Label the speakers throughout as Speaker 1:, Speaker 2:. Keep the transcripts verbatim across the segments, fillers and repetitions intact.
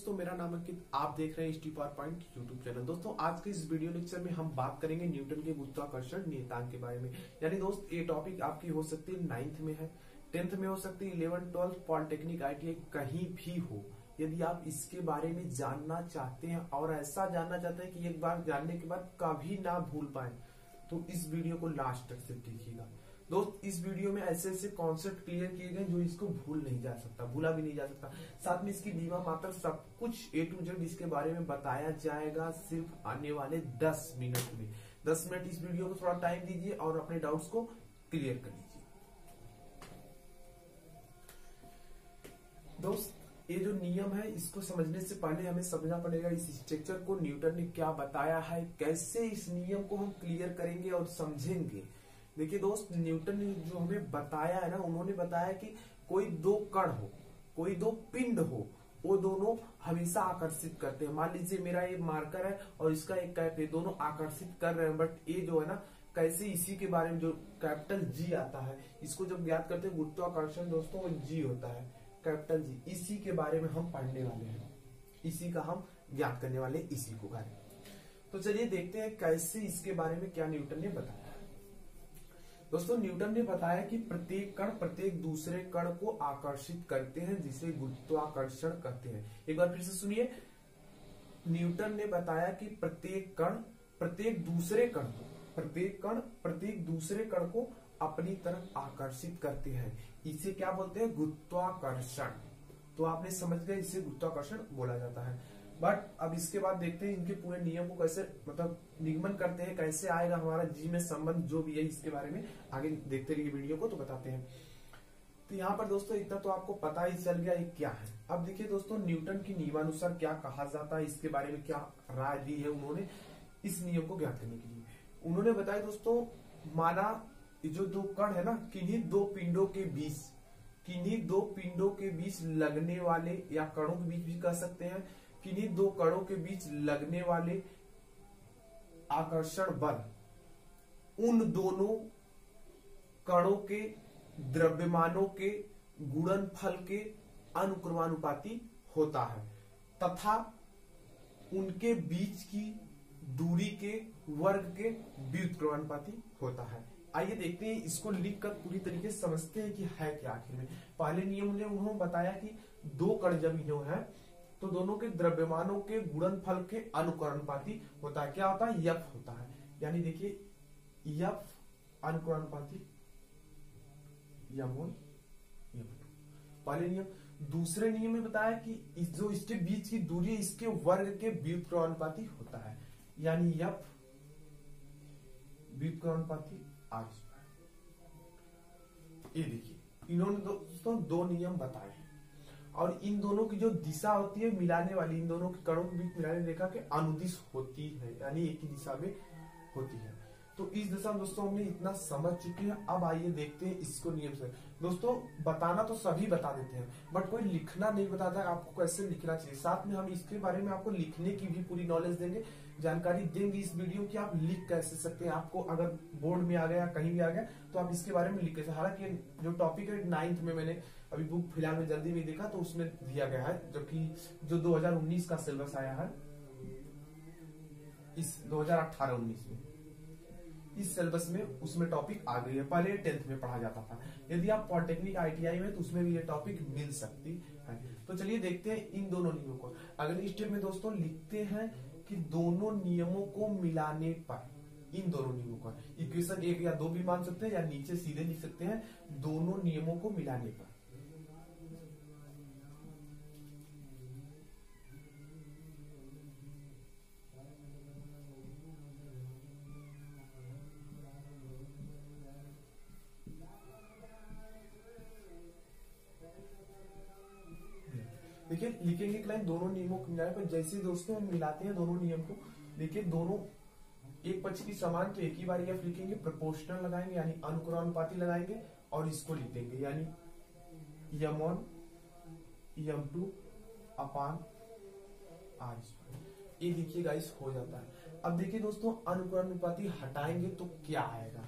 Speaker 1: दोस्तों, मेरा नाम अंकित, आप देख रहे हैं HT power point YouTube channel. दोस्तों, आज के इस वीडियो लेक्चर में हम बात करेंगे न्यूटन के गुरुत्वाकर्षण नियतांक के बारे में। यानी दोस्त, ये टॉपिक आपकी हो सकती है नाइन्थ में है, टेंथ में हो सकती है, इलेवन ट्वेल्थ पॉलिटेक्निक आईटीआई कहीं भी हो। यदि आप इसके बारे में जानना चाहते हैं और ऐसा जानना चाहते हैं कि एक बार जानने के बाद कभी ना भूल पाए, तो इस वीडियो को लास्ट तक से देखिएगा। दोस्त, इस वीडियो में ऐसे ऐसे कॉन्सेप्ट क्लियर किए गए जो इसको भूल नहीं जा सकता, भूला भी नहीं जा सकता। साथ में इसकी नीवा मात्र सब कुछ ए टू जेड इसके बारे में बताया जाएगा सिर्फ आने वाले दस मिनट में। दस मिनट इस वीडियो को थोड़ा टाइम दीजिए और अपने डाउट्स को क्लियर कर लीजिए। दोस्त, ये जो नियम है इसको समझने से पहले हमें समझना पड़ेगा इस स्ट्रक्चर को न्यूटन ने क्या बताया है, कैसे इस नियम को हम क्लियर करेंगे और समझेंगे। देखिए दोस्त, न्यूटन ने जो हमें बताया है ना, उन्होंने बताया कि कोई दो कण हो, कोई दो पिंड हो, वो दोनों हमेशा आकर्षित करते हैं। मान लीजिए मेरा ये मार्कर है और इसका एक कैप है, दोनों आकर्षित कर रहे हैं, बट ये जो है ना कैसे, इसी के बारे में जो कैपिटल जी आता है, इसको जब ज्ञात करते हैं गुरुत्वाकर्षण दोस्तों, वो जी होता है, कैपिटल जी। इसी के बारे में हम पढ़ने वाले हैं, इसी का हम ज्ञात करने वाले, इसी को कार्य। तो चलिए देखते हैं कैसे इसके बारे में क्या न्यूटन ने बताया। दोस्तों, न्यूटन ने बताया कि प्रत्येक कण प्रत्येक दूसरे कण को आकर्षित करते हैं, जिसे गुरुत्वाकर्षण कहते हैं। एक बार फिर से सुनिए, न्यूटन ने बताया कि प्रत्येक कण प्रत्येक दूसरे कण को प्रत्येक कण प्रत्येक दूसरे कण को अपनी तरफ आकर्षित करते हैं। इसे क्या बोलते हैं? गुरुत्वाकर्षण। तो आपने समझ गए, इसे गुरुत्वाकर्षण बोला जाता है। बट अब इसके बाद देखते हैं इनके पूरे नियम को कैसे मतलब निगमन करते हैं, कैसे आएगा हमारा जी में संबंध, जो भी है इसके बारे में आगे देखते रहिए वीडियो को, तो बताते हैं। तो यहाँ पर दोस्तों इतना तो आपको पता ही चल गया ये क्या है। अब देखिए दोस्तों, न्यूटन की नियमानुसार क्या कहा जाता है, इसके बारे में क्या राय दी है उन्होंने इस नियम को ज्ञात करने के लिए। उन्होंने बताया दोस्तों, माना जो दो कण है ना, किन्हीं दो पिंडों के बीच किन्हीं दो पिंडों के बीच लगने वाले, या कणों के बीच भी कह सकते हैं, किन्हीं दो कणों के बीच लगने वाले आकर्षण बल उन दोनों कणों के द्रव्यमानों के गुणनफल के अनुक्रमानुपाती होता है तथा उनके बीच की दूरी के वर्ग के व्युत्क्रमानुपाती होता है। आइए देखते हैं, इसको लिखकर पूरी तरीके से समझते हैं कि है क्या आखिर में। पहले नियम ने उन्होंने बताया कि दो कण जब जो है तो दोनों के द्रव्यमानों के गुणनफल के अनुक्रमानुपाती होता है। क्या होता है? यफ होता है। यानी देखिए, यफ अनुक्रमानुपाती यम वन यम टू, पहले नियम। दूसरे नियम में बताया कि इस जो इसके बीच की दूरी इसके वर्ग के व्युत्क्रमानुपाती होता है, यानी यफ व्युत्क्रमानुपाती आर स्क्वायर। ये देखिए, इन्होंने दोस्तों दो नियम बताए हैं और इन दोनों की जो दिशा होती है मिलाने वाली, इन दोनों के कणों के बीच मिलाने रेखा के अनुदिश होती है, यानी एक ही दिशा में होती है। तो इस दिशा में दोस्तों हमने इतना समझ चुके हैं। अब आइए देखते हैं इसको नियम से। दोस्तों, बताना तो सभी बता देते हैं, बट कोई लिखना नहीं बताता है आपको कैसे लिखना चाहिए। साथ में हम इसके बारे में आपको लिखने की भी पूरी नॉलेज देंगे, जानकारी देंगे इस वीडियो की, आप लिख कैसे सकते हैं। आपको अगर बोर्ड में आ गया, कहीं भी आ गया, तो आप इसके बारे में लिख कैसे। हालांकि जो टॉपिक है नाइन्थ में, मैंने अभी बुक फिलहाल में जल्दी में देखा तो उसमें दिया गया है, जबकि जो दो हजार उन्नीस का सिलेबस आया है इस दो हजार अठारह उन्नीस में, इस सिलेबस में उसमें टॉपिक आ गई है। पहले टेंथ में पढ़ा जाता था। यदि आप पॉलिटेक्निक आईटीआई में, तो उसमें भी ये टॉपिक मिल सकती है। तो चलिए देखते हैं इन दोनों नियमों को। अगले स्टेप में दोस्तों लिखते हैं कि दोनों नियमों को मिलाने पर, इन दोनों नियमों का इक्वेशन एक या दो भी मान सकते हैं, या नीचे सीधे लिख सकते हैं, दोनों नियमों को मिलाने पर। देखिए, लिखेंगे कि लाइन दोनों नियमों को मिलाने पर। जैसे दोस्तों हम मिलाते हैं दोनों नियम को, देखिए दोनों एक पक्ष की समान, तो एक ही बार एफ लिखेंगे, प्रोपोर्शनल लगाएंगे यानी अनुक्रमानुपाती लगाएंगे, और इसको लिख देंगे यानी M one M two upon R square. ये देखिए गाइस हो जाता है। अब देखिए दोस्तों, अनुक्रमानुपाती हटाएंगे तो क्या आएगा?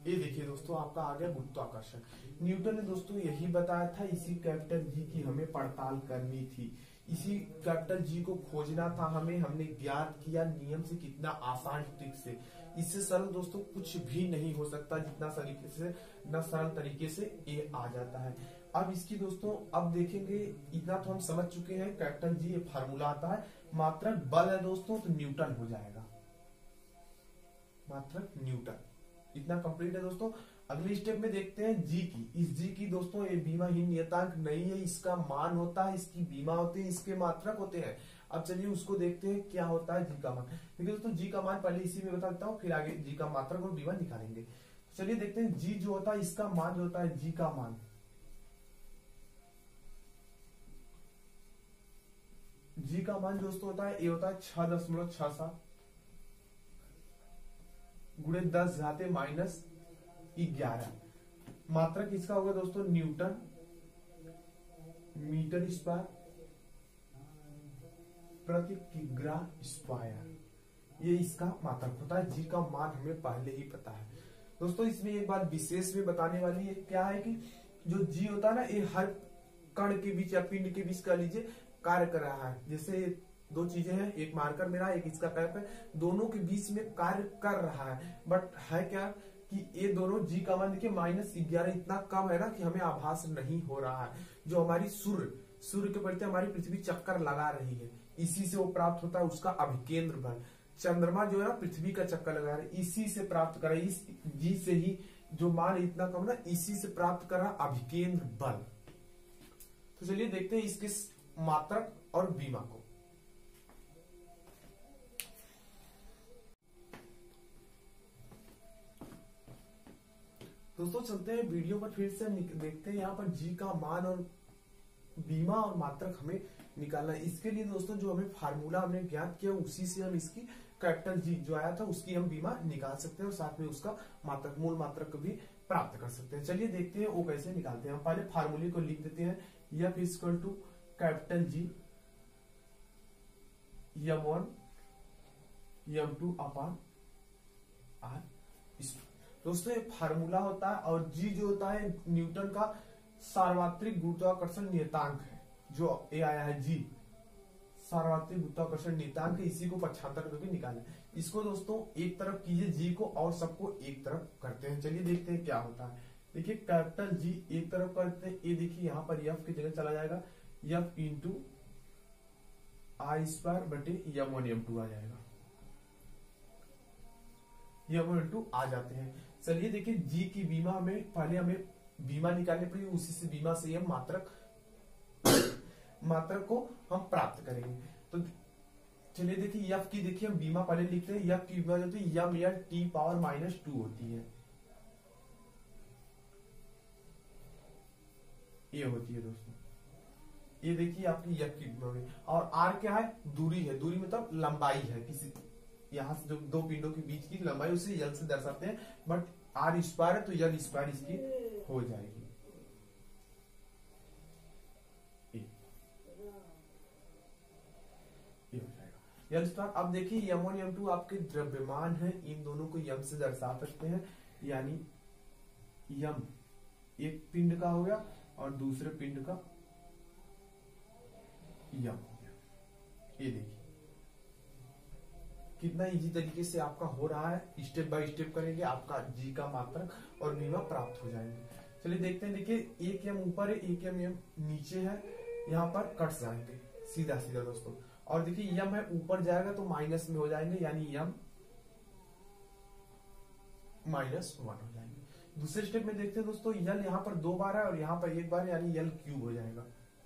Speaker 1: ये देखिए दोस्तों आपका आ गया गुरुत्वाकर्षण। न्यूटन ने दोस्तों यही बताया था, इसी कैपिटल जी की हमें पड़ताल करनी थी, इसी कैपिटल जी को खोजना था हमें। हमने ज्ञात किया नियम से, कितना आसान ट्रिक से। इससे सरल दोस्तों कुछ भी नहीं हो सकता, जितना तरीके से न सरल तरीके से ये आ जाता है। अब इसकी दोस्तों अब देखेंगे, इतना तो हम समझ चुके हैं कैपिटल जी ये फार्मूला आता है। मात्रक बल है दोस्तों तो न्यूटन हो जाएगा, मात्रक न्यूटन। इतना कंप्लीट है दोस्तों। अगले स्टेप में देखते हैं जी की। इस जी की दोस्तों ये बीमाहीन नियतांक नहीं है, इसका मान होता है, इसकी बीमा होती है, इसके मात्रक होते हैं। अब चलिए उसको देखते हैं क्या होता है जी का मान। देखिए दोस्तों जी का मान पहले इसी में बता देता हूँ, फिर आगे जी का मात्रक और बीमा निकालेंगे। चलिए देखते हैं जी जो होता है इसका मान जो होता है, जी का मान जी का मान दोस्तों होता है, ये होता है छह दशमलव छह सात गुणे दस घाते माइनस ग्यारह। मात्रक इसका होगा दोस्तों न्यूटन मीटर स्क्वायर प्रति किग्रा स्क्वायर, ये इसका मात्रक होता है। जी का मान हमें पहले ही पता है दोस्तों। इसमें एक बात विशेष में बताने वाली है, क्या है कि जो जी होता है ना, ये हर कण के बीच या पिंड के बीच कह लीजिए कार्य कर रहा है। जैसे दो चीजें हैं, एक मार्कर मेरा, एक इसका कैप है, दोनों के बीच में कार्य कर रहा है। बट है क्या कि ये दोनों जी का मान देखिए माइनस ग्यारह इतना कम है ना कि हमें आभास नहीं हो रहा है। जो हमारी सूर्य सूर्य के प्रति हमारी पृथ्वी चक्कर लगा रही है, इसी से वो प्राप्त होता है उसका अभिकेंद्र बल। चंद्रमा जो है ना पृथ्वी का चक्कर लगा रहा है, इसी से प्राप्त कर रहा है, इस जी से ही जो मान इतना कम ना, इसी से प्राप्त कर रहा अभिकेंद्र बल। तो चलिए देखते हैं इसके मात्रक और बीमा को। दोस्तों चलते हैं वीडियो पर फिर से देखते हैं। यहाँ पर जी का मान और बीमा और मात्रक हमें निकालना है। इसके लिए दोस्तों जो हमें फार्मूला हमने ज्ञात किया उसी से हम इसकी कैपिटल जी जो आया था उसकी हम बीमा निकाल सकते हैं और साथ में उसका मात्रक मूल मात्रक को भी प्राप्त कर सकते हैं। चलिए देखते हैं वो कैसे निकालते हैं। हम पहले फार्मूले को लिख देते हैं, F equal to capital G M one M two upon R. दोस्तों ये फार्मूला होता है और जी जो होता है न्यूटन का सार्वत्रिक गुरुत्वाकर्षण नियतांक है। जो ए आया है जी सार्वत्रिक गुरुत्वाकर्षण नियतांक, इसी को पक्षांतर करके निकालें। इसको दोस्तों एक तरफ कीजिए जी को और सबको एक तरफ करते हैं। चलिए देखते हैं क्या होता है। देखिए कैपिटल जी एक तरफ करते हैं, ये देखिए यहाँ पर एफ की जगह चला जाएगा, एफ इंटू आई स्क्वायर बटे एम वन एम टू आ जाएगा, एम वन एम टू आ जाते हैं। चलिए देखिए जी की बीमा हमें पहले हमें बीमा निकालनी पड़ेगी, उसी से बीमा से हम मात्रक मात्रक को हम प्राप्त करेंगे। तो चलिए देखिए एफ की देखिए हम बीमा पहले लिखते हैं। एफ की बीमा होती है एम या टी पावर माइनस टू होती है, ये होती है दोस्तों। ये देखिए आपकी एफ की बीमा में। और आर क्या है, दूरी है, दूरी मतलब लंबाई है, किसी यहाँ से जो दो पिंडों के बीच की लंबाई उसे यल से दर्शाते हैं। बट आर स्क्वायर है तो यल स्क्वायर इसकी हो जाएगी। ये हो जाएगा यल स्क्वायर। अब देखिए एम वन एम टू आपके द्रव्यमान है, इन दोनों को यम से दर्शा सकते हैं। यानी यम एक पिंड का हो गया और दूसरे पिंड का यम हो गया। ये देखिए कितना इजी तरीके से आपका हो रहा है। स्टेप बाय स्टेप करेंगे, आपका जी का मात्रक और बीमा प्राप्त हो जाएंगे। चलिए देखते हैं। देखिए एक एम ऊपर है, एक एम एम नीचे है, यहाँ पर कट जाएंगे सीधा सीधा दोस्तों। और देखिए यम है ऊपर जाएगा तो माइनस में हो जाएंगे, यानी यम माइनस वन हो जाएंगे। दूसरे स्टेप में देखते हैं दोस्तों, यल यहाँ पर दो बार है और यहाँ पर एक बार, यानी यल क्यूब हो जाएगा।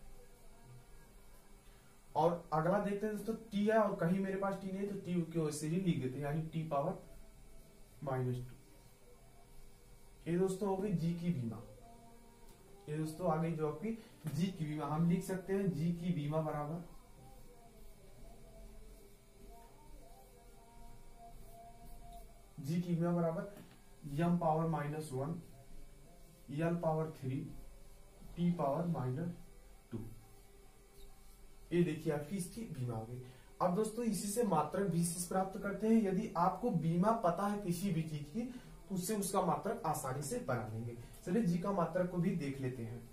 Speaker 1: और अगला देखते हैं दोस्तों, टी है और कहीं मेरे पास टी नहीं तो टी की वजह से ही लिख देते हैं, यानी टी पावर माइनस टू। ये दोस्तों हो गई जी की बीमा। ये दोस्तों आ गई जो आपकी जी की बीमा। हम लिख सकते हैं जी की बीमा बराबर जी की बीमा बराबर M power minus one L power three T power minus two. ये देखिए आपकी इसकी बीमा हो गई। अब दोस्तों इसी से मात्रक भी प्राप्त करते हैं। यदि आपको बीमा पता है किसी भी चीज की तो उससे उसका मात्रक आसानी से बना लेंगे। चलिए जी का मात्रक को भी देख लेते हैं।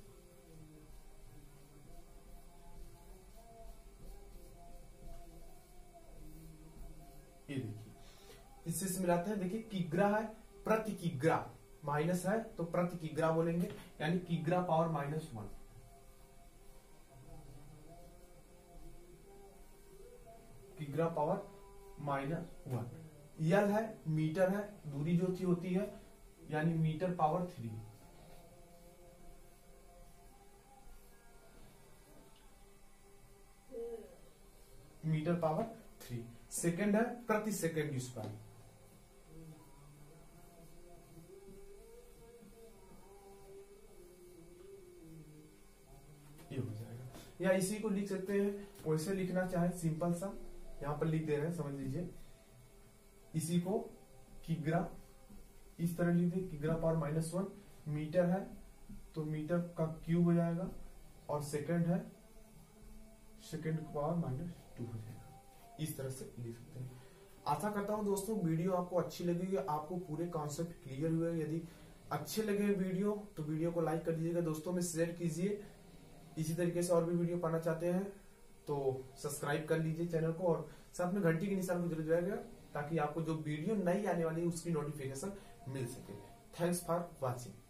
Speaker 1: ये देखिए, इससे से मिलाते हैं। देखिए किग्रा है, प्रति किग्रा माइनस है तो प्रति किग्रा बोलेंगे, यानी किग्रा पावर माइनस वन। किग्रा पावर माइनस वन। यल है, मीटर है, दूरी जो थी होती है, यानी metre power three. Metre power three. Second है प्रति सेकंड स्क्वायर, ये हो जाएगा। या इसी को लिख सकते हैं, वैसे लिखना चाहे सिंपल सा यहां पर लिख दे रहे हैं, समझ लीजिए। इसी को किग्रा इस तरह लिख दे, किग्रा पावर माइनस वन। मीटर है तो मीटर का क्यूब हो जाएगा, और सेकंड है सेकंड पावर माइनस टू हो जाएगा। इस तरह से लिख सकते हैं। आशा करता हूं दोस्तों वीडियो आपको अच्छी लगेगी, आपको पूरे कॉन्सेप्ट क्लियर हुए। यदि अच्छे लगे वीडियो तो वीडियो को लाइक कर दीजिएगा, दोस्तों में शेयर कीजिए। इसी तरीके से और भी वीडियो पाना चाहते हैं तो सब्सक्राइब कर लीजिए चैनल को, और साथ में घंटी के निशान को जरूर दबाइएगा ताकि आपको जो वीडियो नई आने वाली है उसकी नोटिफिकेशन मिल सके। Thanks for watching.